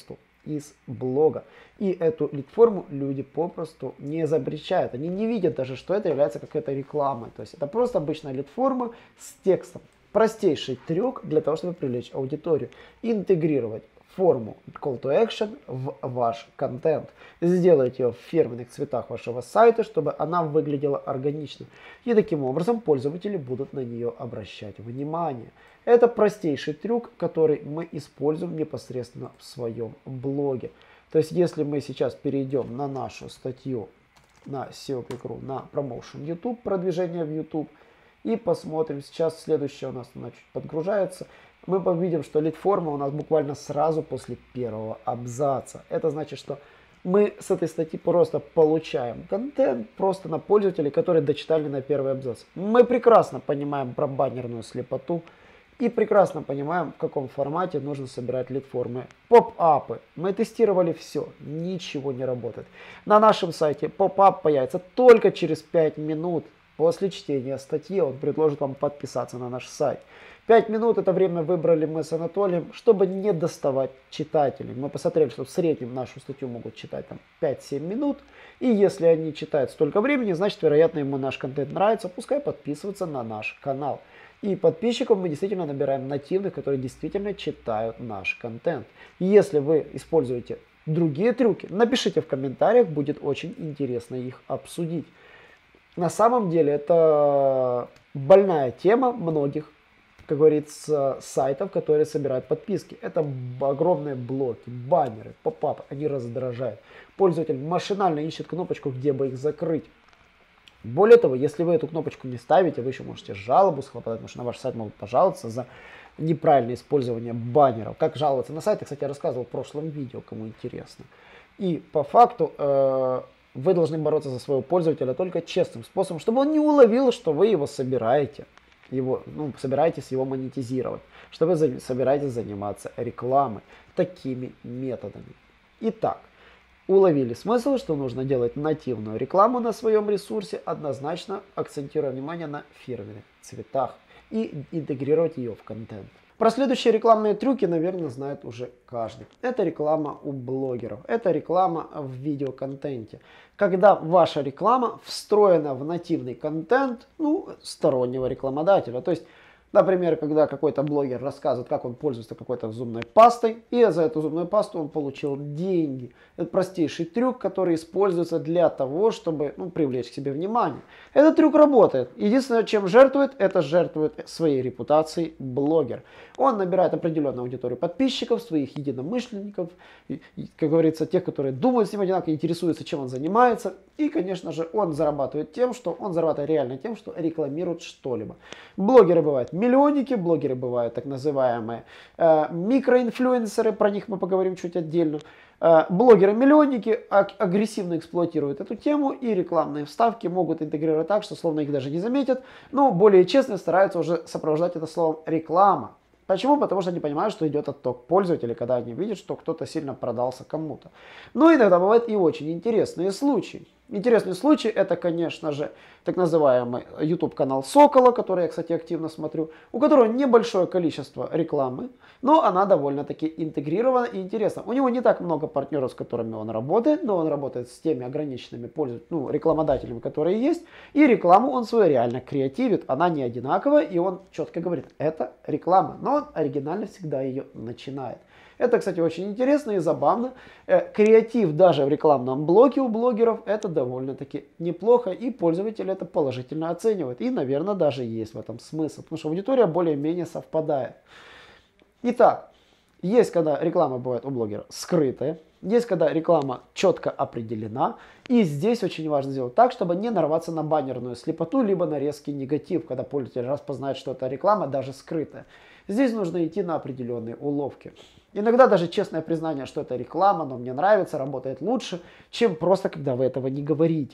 из блога. И эту лид-форму люди попросту не запрещают. Они не видят даже, что это является какой-то рекламой. То есть это просто обычная лид-форма с текстом. Простейший трюк для того, чтобы привлечь аудиторию. Интегрировать форму call to action в ваш контент. Сделать ее в фирменных цветах вашего сайта, чтобы она выглядела органично. И таким образом пользователи будут на нее обращать внимание. Это простейший трюк, который мы используем непосредственно в своем блоге. То есть если мы сейчас перейдем на нашу статью на сео Click точка ру, на Promotion YouTube, продвижение в YouTube, и посмотрим, сейчас следующее у нас она чуть подгружается, мы увидим, что лид-форма у нас буквально сразу после первого абзаца. Это значит, что мы с этой статьи просто получаем контент просто на пользователей, которые дочитали на первый абзац. Мы прекрасно понимаем про баннерную слепоту и прекрасно понимаем, в каком формате нужно собирать лид-формы. Поп-апы. Мы тестировали все, ничего не работает. На нашем сайте поп-ап появится только через пять минут. После чтения статьи он предложит вам подписаться на наш сайт. пять минут это время выбрали мы с Анатолием, чтобы не доставать читателей. Мы посмотрели, что в среднем нашу статью могут читать там пять-семь минут. И если они читают столько времени, значит, вероятно, ему наш контент нравится. Пускай подписываются на наш канал. И подписчиков мы действительно набираем нативных, которые действительно читают наш контент. Если вы используете другие трюки, напишите в комментариях, будет очень интересно их обсудить. На самом деле это больная тема многих, как говорится, сайтов, которые собирают подписки. Это огромные блоки, баннеры, поп-апы, они раздражают. Пользователь машинально ищет кнопочку, где бы их закрыть. Более того, если вы эту кнопочку не ставите, вы еще можете жалобу схлопотать, потому что на ваш сайт могут пожаловаться за неправильное использование баннеров. Как жаловаться на сайт, я, кстати, рассказывал в прошлом видео, кому интересно. И по факту э, вы должны бороться за своего пользователя только честным способом, чтобы он не уловил, что вы его собираете, его, ну, собираетесь его монетизировать, что вы за, собираетесь заниматься рекламой такими методами. Итак, уловили смысл, что нужно делать нативную рекламу на своем ресурсе, однозначно акцентируя внимание на фирменных цветах и интегрировать ее в контент. Про следующие рекламные трюки, наверное, знает уже каждый. Это реклама у блогеров. Это реклама в видеоконтенте. Когда ваша реклама встроена в нативный контент, ну, стороннего рекламодателя. То есть, например, когда какой-то блогер рассказывает, как он пользуется какой-то зубной пастой, и за эту зубную пасту он получил деньги. Это простейший трюк, который используется для того, чтобы, ну, привлечь к себе внимание. Этот трюк работает. Единственное, чем жертвует, это жертвует своей репутацией блогер. Он набирает определенную аудиторию подписчиков, своих единомышленников, и, и, как говорится, тех, которые думают с ним одинаково, интересуются, чем он занимается. И, конечно же, он зарабатывает тем, что он зарабатывает реально тем, что рекламирует что-либо. Блогеры бывают миллионники, блогеры бывают так называемые э, микроинфлюенсеры, про них мы поговорим чуть отдельно. Э, Блогеры-миллионники аг агрессивно эксплуатируют эту тему, и рекламные вставки могут интегрировать так, что словно их даже не заметят, но более честно стараются уже сопровождать это словом реклама. Почему? Потому что они понимают, что идет отток пользователей, когда они видят, что кто-то сильно продался кому-то. Но иногда бывают и очень интересные случаи. Интересный случай это, конечно же, так называемый YouTube канал Сокола, который я, кстати, активно смотрю, у которого небольшое количество рекламы, но она довольно-таки интегрирована и интересна. У него не так много партнеров, с которыми он работает, но он работает с теми ограниченными пользователями, ну, рекламодателями, которые есть, и рекламу он свою реально креативит. Она не одинаковая, и он четко говорит, это реклама, но он оригинально всегда ее начинает. Это, кстати, очень интересно и забавно. Креатив даже в рекламном блоке у блогеров это довольно-таки неплохо, и пользователи это положительно оценивают. И, наверное, даже есть в этом смысл, потому что аудитория более-менее совпадает. Итак, есть когда реклама бывает у блогера скрытая, есть когда реклама четко определена, и здесь очень важно сделать так, чтобы не нарваться на баннерную слепоту, либо на резкий негатив, когда пользователь распознает, что это реклама, даже скрытая. Здесь нужно идти на определенные уловки. Иногда даже честное признание, что это реклама, но мне нравится, работает лучше, чем просто когда вы этого не говорите.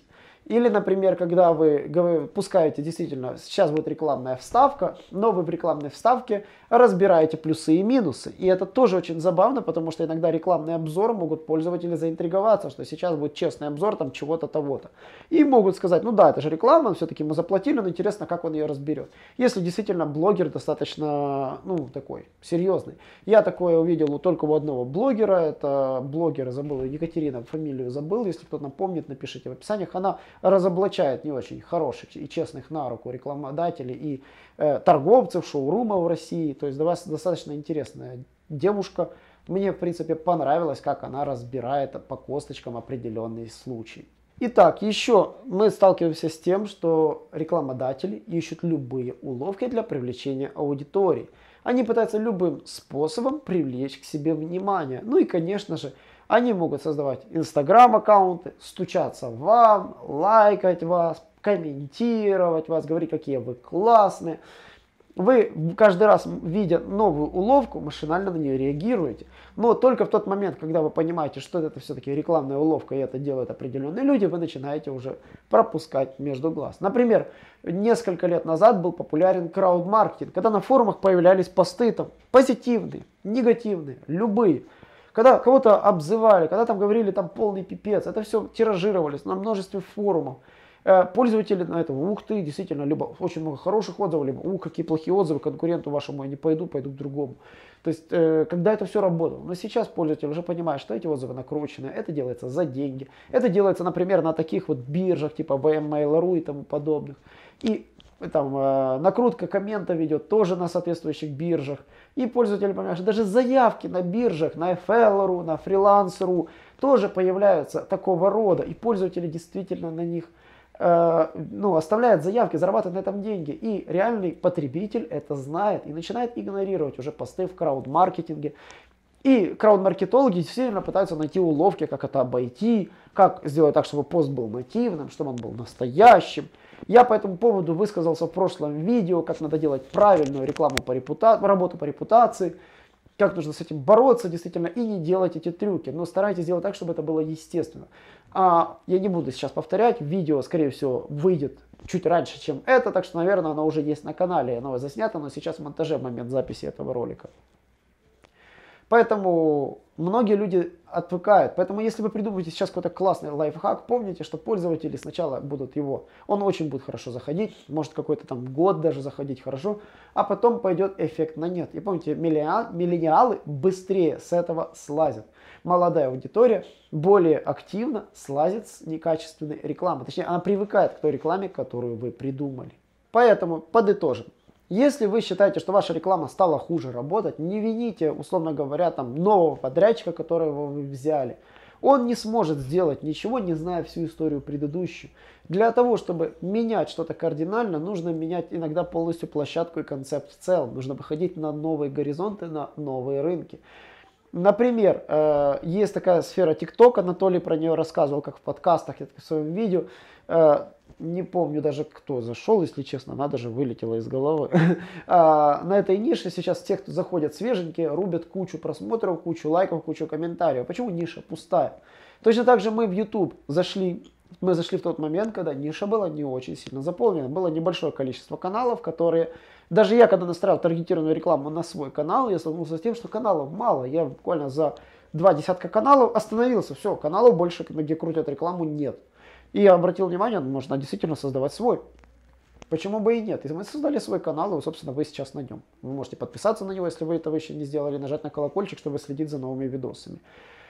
Или, например, когда вы, вы пускаете, действительно, сейчас будет рекламная вставка, но вы в рекламной вставке разбираете плюсы и минусы. И это тоже очень забавно, потому что иногда рекламный обзор могут пользователи заинтриговаться, что сейчас будет честный обзор там чего-то того-то. И могут сказать, ну да, это же реклама, все-таки мы заплатили, но интересно, как он ее разберет. Если действительно блогер достаточно, ну, такой, серьезный. Я такое увидел только у одного блогера, это блогер, забыл, Екатерина, фамилию забыл, если кто-то напомнит, напишите в описаниях. Она разоблачает не очень хороших и честных на руку рекламодателей и э, торговцев, шоурумов в России. То есть для вас достаточно интересная девушка. Мне, в принципе, понравилось, как она разбирает по косточкам определенные случаи. Итак, еще мы сталкиваемся с тем, что рекламодатели ищут любые уловки для привлечения аудитории. Они пытаются любым способом привлечь к себе внимание. Ну и, конечно же, они могут создавать инстаграм-аккаунты, стучаться вам, лайкать вас, комментировать вас, говорить, какие вы классные. Вы каждый раз, видя новую уловку, машинально на нее реагируете. Но только в тот момент, когда вы понимаете, что это все-таки рекламная уловка, и это делают определенные люди, вы начинаете уже пропускать между глаз. Например, несколько лет назад был популярен краудмаркетинг, когда на форумах появлялись посты там позитивные, негативные, любые. Когда кого-то обзывали, когда там говорили там полный пипец, это все тиражировалось на множестве форумов. Пользователи на этом, ух ты, действительно, либо очень много хороших отзывов, либо ух, какие плохие отзывы, конкуренту вашему я не пойду, пойду к другому. То есть, э, когда это все работало. Но сейчас пользователь уже понимает, что эти отзывы накручены, это делается за деньги. Это делается, например, на таких вот биржах, типа ви эм Mail точка ру и тому подобных. И там э, накрутка комментов идет тоже на соответствующих биржах. И пользователи понимают, что даже заявки на биржах, на эф эл точка ру, на фриланс точка ру тоже появляются такого рода. И пользователи действительно на них ну, оставляет заявки, зарабатывает на этом деньги. И реальный потребитель это знает и начинает игнорировать уже посты в краудмаркетинге. И краудмаркетологи действительно пытаются найти уловки, как это обойти, как сделать так, чтобы пост был нативным, чтобы он был настоящим. Я по этому поводу высказался в прошлом видео, как надо делать правильную рекламу по репутации, работу по репутации, как нужно с этим бороться действительно и не делать эти трюки. Но старайтесь сделать так, чтобы это было естественно. А я не буду сейчас повторять, видео, скорее всего, выйдет чуть раньше, чем это, так что, наверное, оно уже есть на канале, оно заснято, но сейчас в монтаже в момент записи этого ролика. Поэтому многие люди отвыкают. Поэтому если вы придумаете сейчас какой-то классный лайфхак, помните, что пользователи сначала будут его, он очень будет хорошо заходить, может какой-то там год даже заходить хорошо, а потом пойдет эффект на нет. И помните, миллениалы быстрее с этого слазят. Молодая аудитория более активно слазит с некачественной рекламы. Точнее, она привыкает к той рекламе, которую вы придумали. Поэтому подытожим. Если вы считаете, что ваша реклама стала хуже работать, не вините, условно говоря, там, нового подрядчика, которого вы взяли. Он не сможет сделать ничего, не зная всю историю предыдущую. Для того, чтобы менять что-то кардинально, нужно менять иногда полностью площадку и концепт в целом. Нужно выходить на новые горизонты, на новые рынки. Например, есть такая сфера TikTok, Анатолий про нее рассказывал, как в подкастах, в своем видео. Не помню даже, кто зашел, если честно, она даже вылетела из головы. На этой нише сейчас те, кто заходят свеженькие, рубят кучу просмотров, кучу лайков, кучу комментариев. Почему ниша пустая? Точно так же мы в YouTube зашли, мы зашли в тот момент, когда ниша была не очень сильно заполнена. Было небольшое количество каналов, которые... Даже я, когда настраивал таргетированную рекламу на свой канал, я столкнулся с тем, что каналов мало. Я буквально за два десятка каналов остановился. Все, каналов больше, где крутят рекламу, нет. И я обратил внимание, можно действительно создавать свой. Почему бы и нет? Если мы создали свой канал, и, собственно, вы сейчас на нем. Вы можете подписаться на него, если вы этого еще не сделали, нажать на колокольчик, чтобы следить за новыми видосами.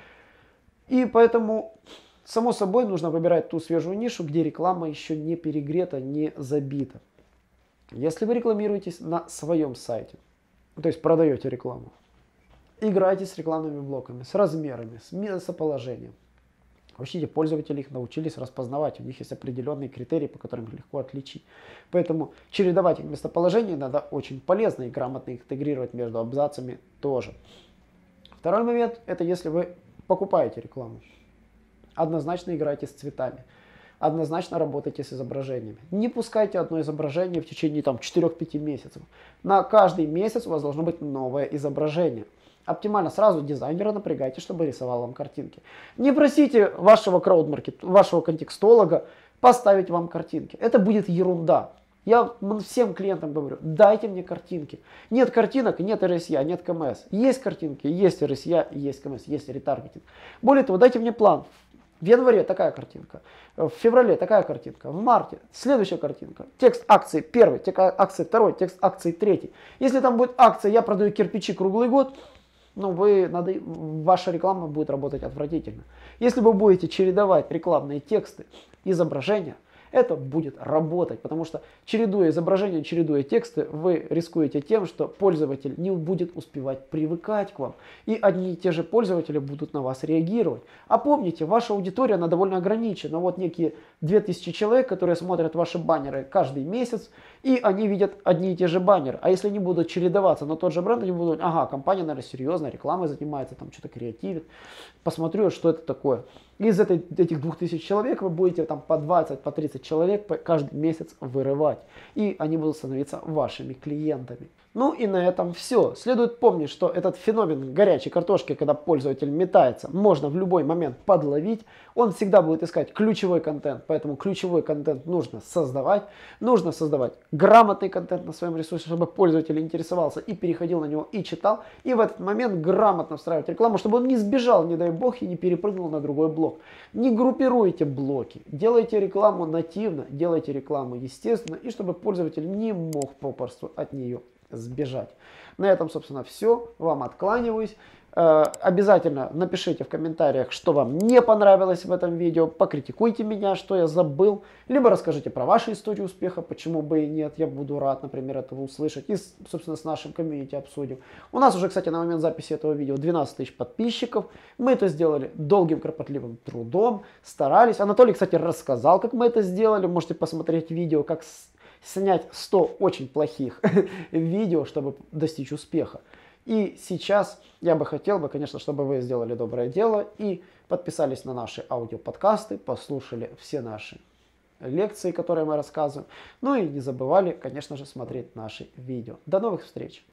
И поэтому, само собой, нужно выбирать ту свежую нишу, где реклама еще не перегрета, не забита. Если вы рекламируетесь на своем сайте, то есть продаете рекламу, играйте с рекламными блоками, с размерами, с местоположением. Вообще пользователи их научились распознавать, у них есть определенные критерии, по которым их легко отличить. Поэтому чередовать их местоположение надо очень полезно и грамотно их интегрировать между абзацами тоже. Второй момент, это если вы покупаете рекламу. Однозначно играйте с цветами. Однозначно работайте с изображениями. Не пускайте одно изображение в течение четырёх-пяти месяцев. На каждый месяц у вас должно быть новое изображение. Оптимально сразу дизайнера напрягайте, чтобы рисовал вам картинки. Не просите вашего краудмаркет, вашего контекстолога поставить вам картинки. Это будет ерунда. Я всем клиентам говорю, дайте мне картинки. Нет картинок, нет эр эс я, нет ка эм эс. Есть картинки, есть эр эс я, есть ка эм эс, есть ретаргетинг. Более того, дайте мне план. В январе такая картинка, в феврале такая картинка, в марте следующая картинка. Текст акции первый, текст акции второй, текст акции третий. Если там будет акция, я продаю кирпичи круглый год, ну вы, надо, ваша реклама будет работать отвратительно. Если вы будете чередовать рекламные тексты, изображения, это будет работать, потому что чередуя изображения, чередуя тексты, вы рискуете тем, что пользователь не будет успевать привыкать к вам, и одни и те же пользователи будут на вас реагировать. А помните, ваша аудитория, она довольно ограничена. Вот некие две тысячи человек, которые смотрят ваши баннеры каждый месяц, и они видят одни и те же баннеры. А если они будут чередоваться на тот же бренд, они будут, ага, компания, наверное, серьезно, рекламой занимается, там что-то креативит, посмотрю, что это такое. Из этой, этих двух тысяч человек вы будете там по двадцать, по тридцать человек каждый месяц вырывать. И они будут становиться вашими клиентами. Ну и на этом все. Следует помнить, что этот феномен горячей картошки, когда пользователь метается, можно в любой момент подловить. Он всегда будет искать ключевой контент, поэтому ключевой контент нужно создавать. Нужно создавать грамотный контент на своем ресурсе, чтобы пользователь интересовался и переходил на него и читал. И в этот момент грамотно встраивать рекламу, чтобы он не сбежал, не дай бог, и не перепрыгнул на другой блок. Не группируйте блоки, делайте рекламу нативно, делайте рекламу естественно, и чтобы пользователь не мог попросту от нее сбежать. На этом, собственно, все. Вам откланиваюсь. Э, обязательно напишите в комментариях, что вам не понравилось в этом видео. Покритикуйте меня, что я забыл. Либо расскажите про вашу историю успеха, почему бы и нет. Я буду рад, например, этого услышать. И, собственно, с нашим комьюнити обсудим. У нас уже, кстати, на момент записи этого видео двенадцать тысяч подписчиков. Мы это сделали долгим, кропотливым трудом. Старались. Анатолий, кстати, рассказал, как мы это сделали. Можете посмотреть видео, как снять сто очень плохих видео, чтобы достичь успеха. И сейчас я бы хотел, бы, конечно, чтобы вы сделали доброе дело и подписались на наши аудиоподкасты, послушали все наши лекции, которые мы рассказываем. Ну и не забывали, конечно же, смотреть наши видео. До новых встреч!